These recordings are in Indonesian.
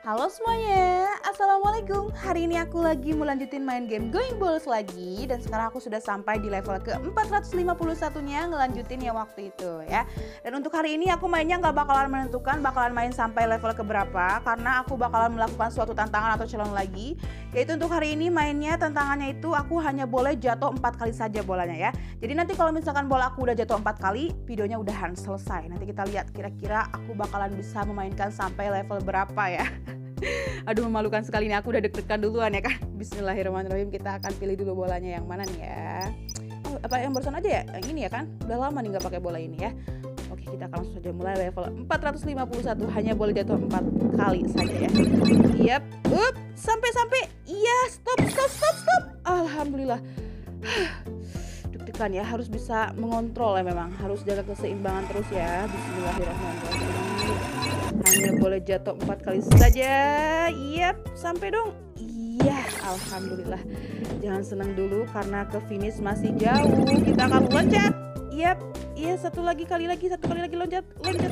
Halo semuanya, Assalamualaikum. Hari ini aku lagi melanjutin main game Going Balls lagi. Dan sekarang aku sudah sampai di level ke 451-nya, ngelanjutin yang waktu itu ya. Dan untuk hari ini aku mainnya gak bakalan menentukan bakalan main sampai level keberapa, karena aku bakalan melakukan suatu tantangan atau challenge lagi. Yaitu untuk hari ini mainnya tantangannya itu aku hanya boleh jatuh 4 kali saja bolanya ya. Jadi nanti kalau misalkan bola aku udah jatuh 4 kali, videonya udahan selesai. Nanti kita lihat kira-kira aku bakalan bisa memainkan sampai level berapa ya. Aduh, memalukan sekali nih, aku udah deg-degan duluan ya kan. Bismillahirrahmanirrahim, kita akan pilih dulu bolanya yang mana nih ya. Oh, apa yang barusan aja ya? Yang ini ya kan? Udah lama nih nggak pakai bola ini ya. Oke, kita akan langsung saja mulai level 451. Hanya boleh jatuh 4 kali saja ya. Yap, sampai. Iya, stop. Alhamdulillah. Deg-degan ya, harus bisa mengontrol ya memang. Harus jaga keseimbangan terus ya. Bismillahirrahmanirrahim. Hanya boleh jatuh 4 kali saja. Yap, sampai dong. Iya, alhamdulillah. Jangan senang dulu karena ke finish masih jauh. Kita akan loncat. Yap, iya satu kali lagi loncat.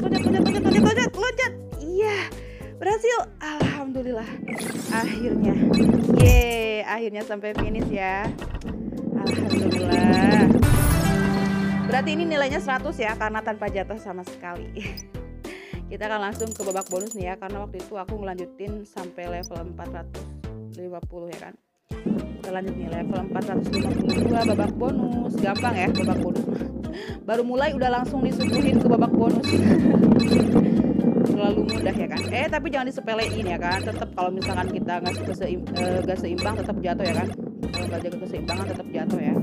Iya, berhasil. Alhamdulillah. Akhirnya. Akhirnya sampai finish ya. Alhamdulillah. Berarti ini nilainya 100 ya, karena tanpa jatuh sama sekali. Kita akan langsung ke babak bonus nih ya, karena waktu itu aku ngelanjutin sampai level 450 ya kan. Kita lanjut nih level 452 babak bonus. Gampang ya babak bonus. Baru mulai udah langsung disuguhin ke babak bonus. Terlalu mudah ya kan. Tapi jangan disepelein ya kan. Tetap kalau misalkan kita nggak seimbang tetap jatuh ya kan. Kalau nggak jaga keseimbangan tetap jatuh ya.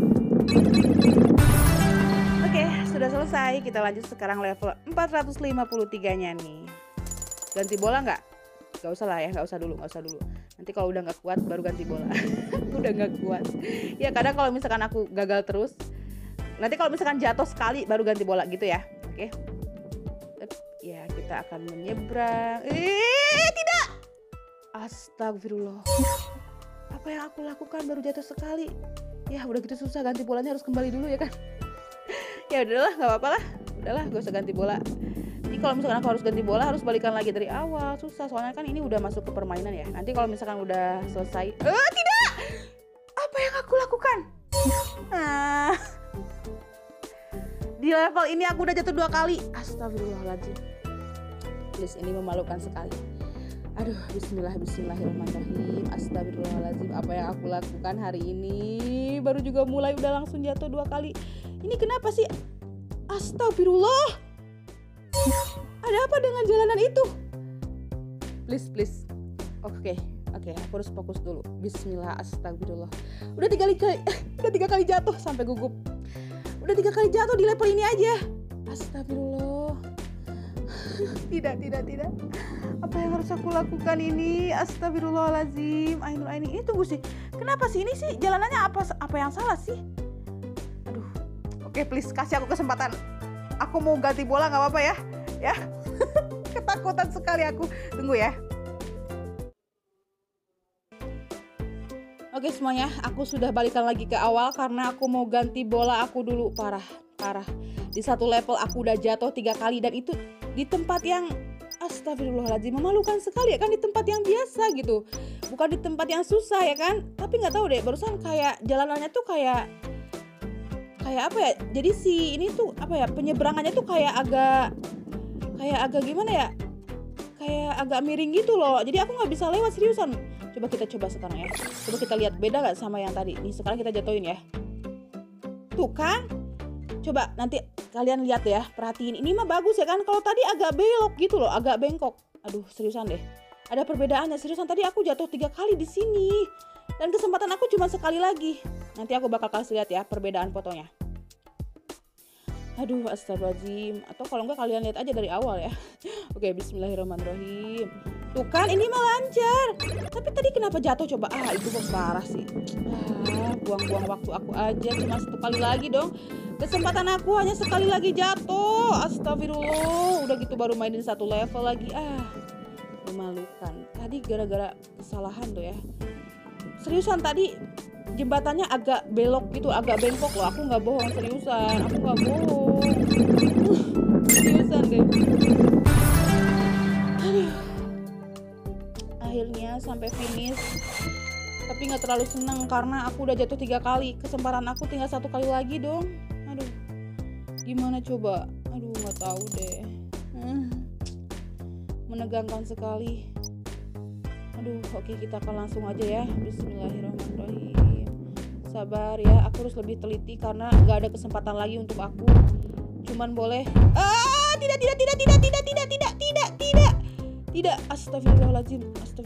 Oke, sudah selesai. Kita lanjut sekarang level 453-nya nih. Ganti bola nggak? Nggak usah lah ya, nggak usah dulu. Nanti kalau udah nggak kuat baru ganti bola. Udah nggak kuat. Ya kadang kalau misalkan aku gagal terus, nanti kalau misalkan jatuh sekali baru ganti bola gitu ya. Oke. Ya, kita akan menyeberang. Tidak! Astagfirullah. Apa yang aku lakukan baru jatuh sekali? Ya udah gitu susah, ganti bolanya harus kembali dulu ya kan. Ya udahlah, nggak apa-apa lah. Udahlah, gak usah ganti bola. Jadi kalau misalkan aku harus ganti bola, harus balikan lagi dari awal. Susah, soalnya kan ini udah masuk ke permainan ya. Nanti kalau misalkan udah selesai, tidak! Apa yang aku lakukan? Di level ini aku udah jatuh 2 kali. Astagfirullahaladzim. Please, ini memalukan sekali. Aduh, bismillahirrahmanirrahim. Astagfirullahaladzim, apa yang aku lakukan hari ini? Baru juga mulai udah langsung jatuh 2 kali. Ini kenapa sih? Astagfirullah. Ada apa dengan jalanan itu? Please. Oke, aku harus fokus dulu. Bismillah, astagfirullah. Udah 3 kali jatuh sampai gugup. Udah 3 kali jatuh di level ini aja. Astagfirullah. Tidak. Apa yang harus aku lakukan ini? Astagfirullahaladzim. Ainul Aini. Ini tunggu sih. Kenapa sih ini sih jalanannya apa yang salah sih? Aduh. Oke, please kasih aku kesempatan. Aku mau ganti bola nggak apa-apa ya? Ya. Ketakutan sekali aku. Tunggu ya. Oke semuanya, aku sudah balikan lagi ke awal karena aku mau ganti bola aku dulu. Parah. Di satu level aku udah jatuh 3 kali dan itu di tempat yang astagfirullahaladzim, memalukan sekali ya kan, di tempat yang biasa gitu. Bukan di tempat yang susah ya kan. Tapi nggak tahu deh, barusan kayak jalanannya tuh kayak apa ya? Jadi ini tuh apa ya? Penyeberangannya tuh kayak agak gimana ya? Kayak agak miring gitu loh. Jadi aku nggak bisa lewat, seriusan. Coba sekarang ya. Coba kita lihat beda nggak sama yang tadi. Nih sekarang kita jatuhin ya. Tuh kan? Coba nanti kalian lihat ya, perhatiin. Ini mah bagus ya kan. Kalau tadi agak belok gitu loh, agak bengkok. Aduh, seriusan deh. Ada perbedaannya. Seriusan tadi aku jatuh 3 kali di sini. Dan kesempatan aku cuma sekali lagi. Nanti aku bakal kasih lihat ya perbedaan fotonya. Aduh, astagfirullahaladzim. Atau kalau enggak kalian lihat aja dari awal ya. Oke, bismillahirrahmanirrahim. Tuh kan, ini mah lancar. Tapi tadi kenapa jatuh coba? Itu kok parah sih. Buang-buang waktu aku aja. Cuma 1 kali lagi dong. Kesempatan aku hanya sekali lagi jatuh. Astagfirullah. Udah gitu baru mainin 1 level lagi. Memalukan. Tadi gara-gara kesalahan tuh ya. Seriusan tadi jembatannya agak belok gitu, agak bengkok loh. Aku nggak bohong, seriusan. Aku nggak bohong. Seriusan deh. tapi nggak terlalu seneng karena aku udah jatuh 3 kali. Kesempatan aku tinggal 1 kali lagi dong. Aduh, gimana coba? Aduh, nggak tahu deh. Menegangkan sekali. Aduh, oke, kita akan langsung aja ya. Bismillahirrahmanirrahim. Sabar ya, aku harus lebih teliti karena nggak ada kesempatan lagi untuk aku. Cuman boleh. Tidak. Astagfirullahaladzim.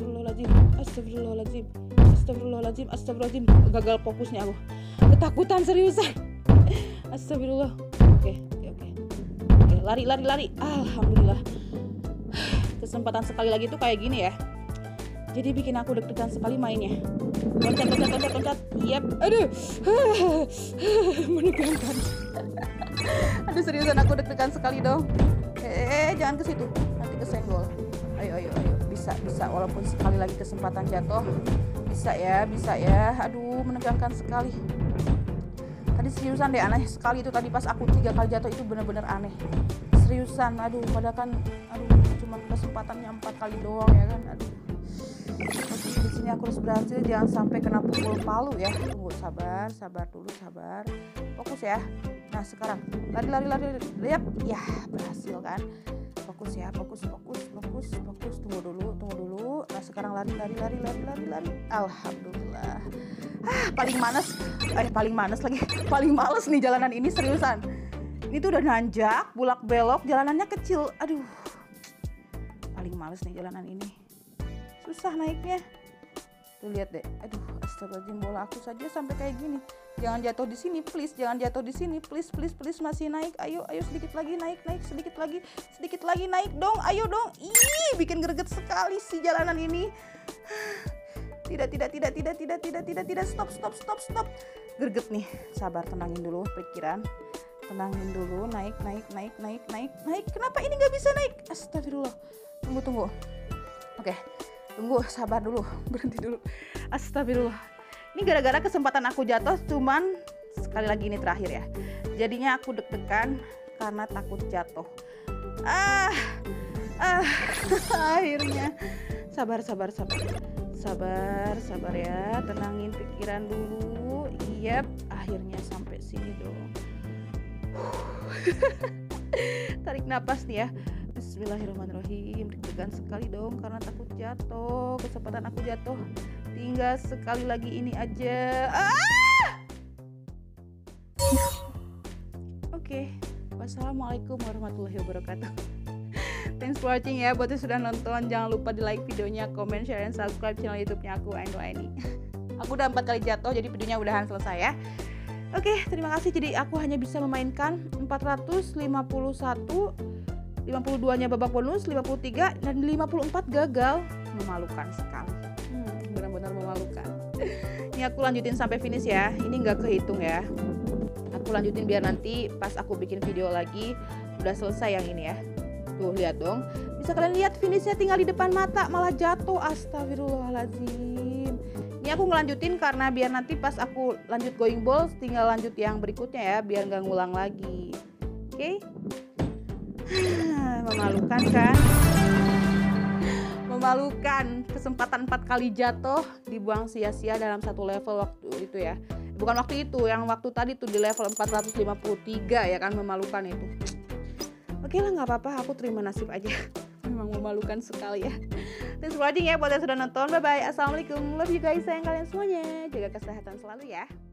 Astagfirullahaladzim. Gagal fokusnya aku. Ketakutan seriusan. Astagfirullah. Oke. Lari. Alhamdulillah. Kesempatan sekali lagi tuh kayak gini ya. Jadi bikin aku deg-degan sekali mainnya. Loncat. Yap. Aduh. Menegangkan. Aduh, seriusan aku deg-degan sekali dong. Jangan ke situ. Nanti kesenggol. Ayo. Bisa. Walaupun sekali lagi kesempatan jatuh. Bisa ya. Aduh, menegangkan sekali. Tadi seriusan deh, aneh sekali itu tadi pas aku 3 kali jatuh itu bener-bener aneh. Seriusan, aduh, padahal kan, cuma kesempatannya 4 kali doang ya kan, aduh. Di sini aku harus berhasil, jangan sampai kena pukul palu ya. Tunggu, sabar dulu. Fokus ya. Nah sekarang lari. Lihat, ya berhasil kan. Fokus ya, fokus. Tunggu dulu. Nah sekarang lari. Alhamdulillah. Paling males nih jalanan ini, seriusan. Ini tuh udah nanjak, bulak belok, jalanannya kecil. Aduh, paling males nih jalanan ini. Susah naiknya. Tuh lihat deh. Aduh, astagfirullahaladzim, bola aku saja sampai kayak gini. Jangan jatuh di sini, please. Please, masih naik. Ayo sedikit lagi naik, sedikit lagi naik dong. Ayo dong. Ih, bikin greget sekali sih jalanan ini. Tidak. Stop. Greget nih. Sabar, tenangin dulu pikiran. Naik. Kenapa ini nggak bisa naik? Astagfirullah. Tunggu. Oke. Tunggu, sabar dulu. Berhenti dulu. Astagfirullah. Ini gara-gara kesempatan aku jatuh cuman sekali lagi, ini terakhir ya. Jadinya aku deg-degan karena takut jatuh. Akhirnya. Sabar ya. Tenangin pikiran dulu. Yap, akhirnya sampai sini dong. Tarik napas nih ya. Bismillahirrahmanirrahim. Deg-degan sekali dong karena takut jatuh. Kesempatan aku jatuh tinggal sekali lagi ini aja. Oke. Wassalamualaikum warahmatullahi wabarakatuh. Thanks for watching ya. Buat yang sudah nonton, jangan lupa di like videonya, comment, share, dan subscribe channel YouTube-nya aku, Aini. Aku udah 4 kali jatuh, jadi videonya udahan selesai ya. Oke, terima kasih. Jadi aku hanya bisa memainkan 451, 52-nya babak bonus, 53 dan 54 gagal. Memalukan sekali. Benar-benar memalukan. Ini aku lanjutin sampai finish ya. Ini nggak kehitung ya. Aku lanjutin biar nanti pas aku bikin video lagi udah selesai yang ini ya. Tuh lihat dong. Bisa kalian lihat finishnya tinggal di depan mata, malah jatuh. Astagfirullahaladzim. Ini aku ngelanjutin karena biar nanti pas aku lanjut going balls tinggal lanjut yang berikutnya ya, biar nggak ngulang lagi. Oke? Memalukan kan? Memalukan. Kesempatan 4 kali jatuh dibuang sia-sia dalam satu level waktu itu ya. Bukan waktu itu, yang waktu tadi tuh di level 453 ya kan, memalukan itu. Oke lah, nggak apa-apa, aku terima nasib aja. Memang memalukan sekali ya. Thanks for watching ya buat yang sudah nonton. Bye bye. Assalamualaikum. Love you guys, sayang kalian semuanya. Jaga kesehatan selalu ya.